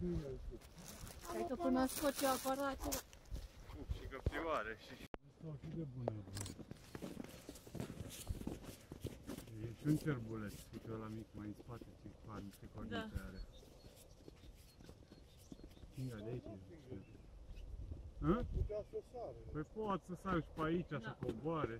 Cred că până scoți aparatele. Și căprioare și... Asta o fi de bună. E și un cerbuleț, uite ăla mic mai în spate, ce cornițe are. Stinga de aici. Putea să sară. Păi pot să sar și pe aici, să coboare.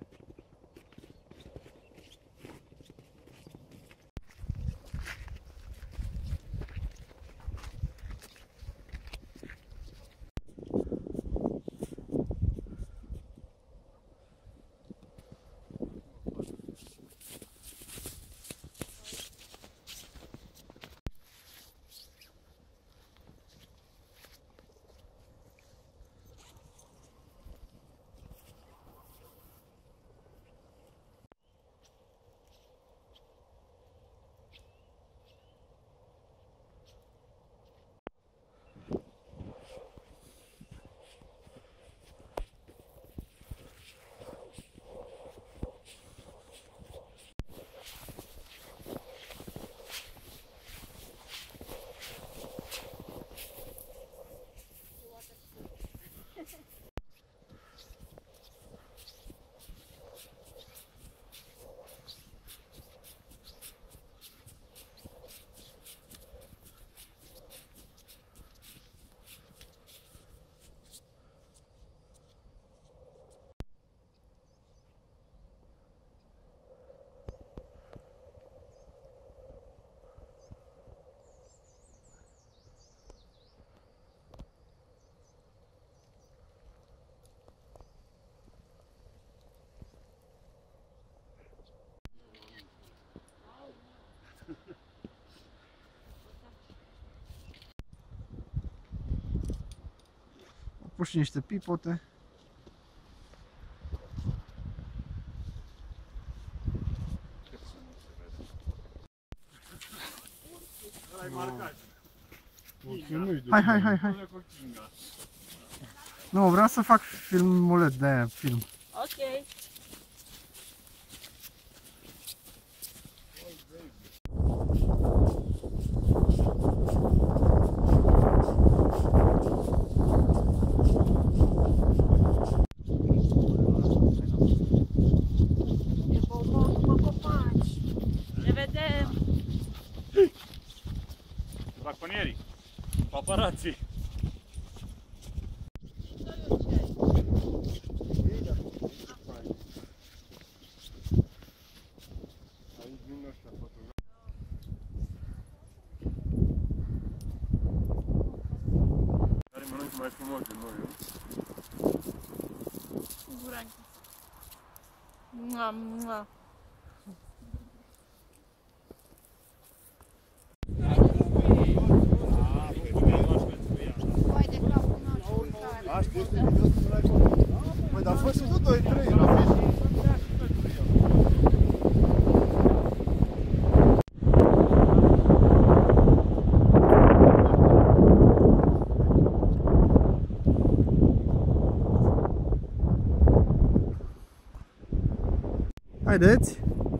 Pus și niște pipote. Ăla-i marcat. Hai. Nu, vreau să fac filmuleț de aia, film. Ok. Braconierii, paparații. Care mănânc mai frumos de noi, nu? Siguranță. Mua. Păi, dar a fost și tu 2-3. Haideți!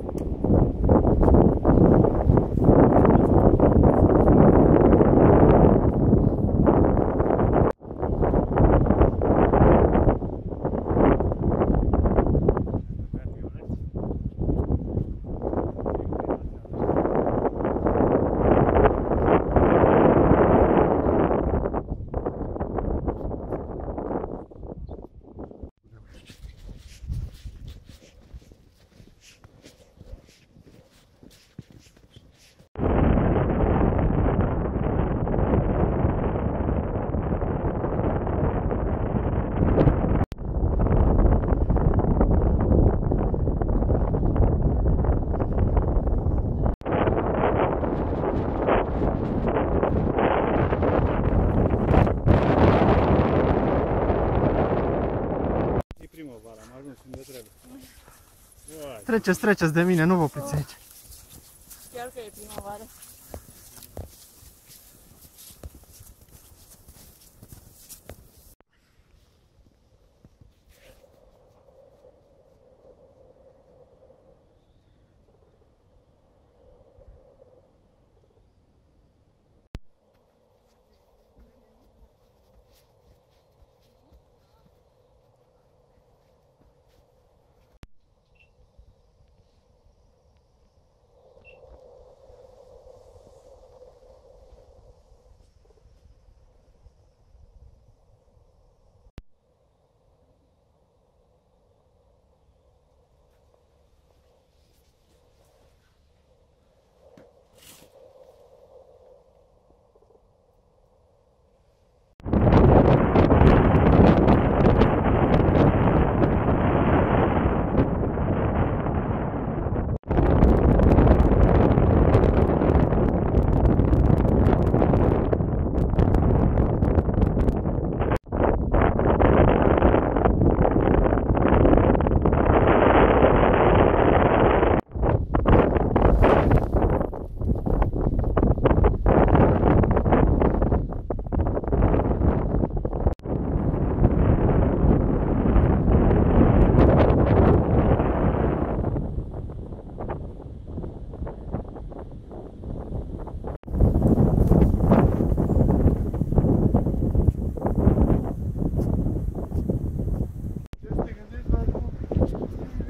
Treceți de mine, nu vă opriți aici. Chiar că e primăvară.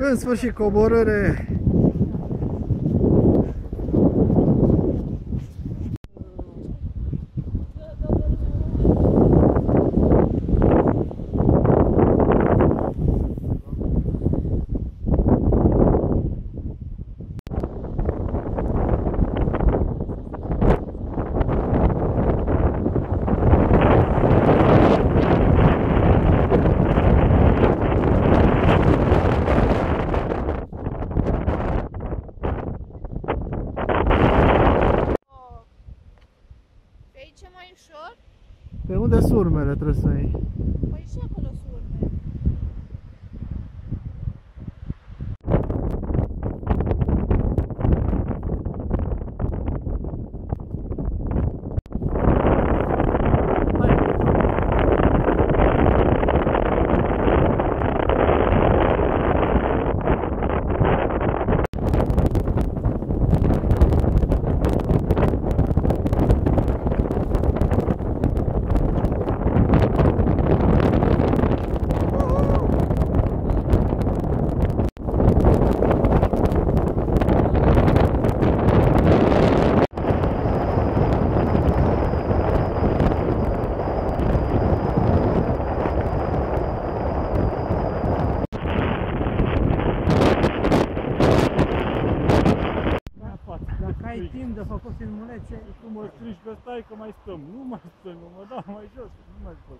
În sfârșit, coborâre. Pe aici e mai ușor? Pe unde sunt urmele trebuie să iei? Păi și acolo sunt urme. Dacă ai timp de făcut filmulețe, Tu mă strigi că stai că mai stăm. Nu mai stăm, mă dau mai jos, nu mai pot.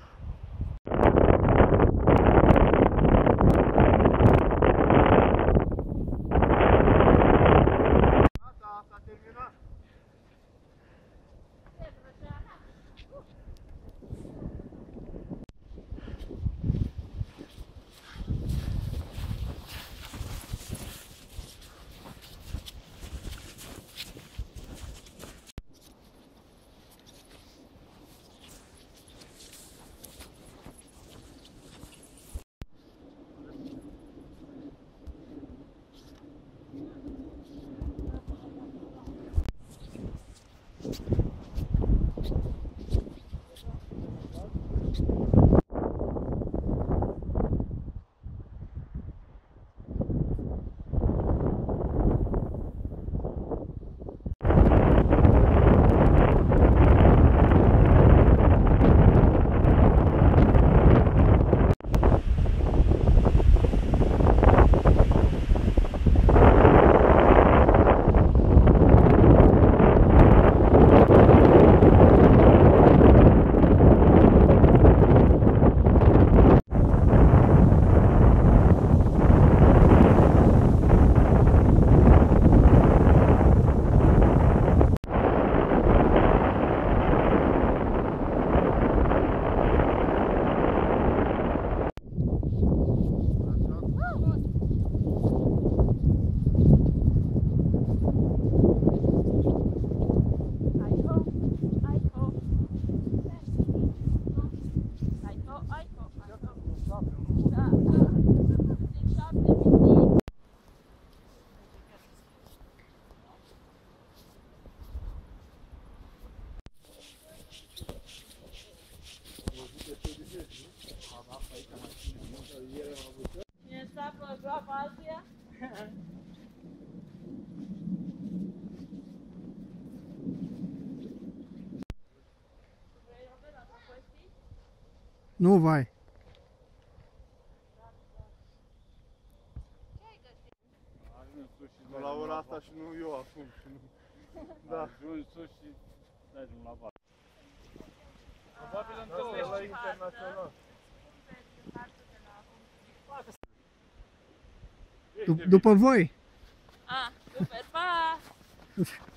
Gata, s-a terminat. Cine sapă groapa altuia? nu vai. Nu la ora asta și nu eu acum. Și nu... Da. Ajungi sus și mergem la bar. Probabil întâlnești la internațional. După voi. Ah, super, pa!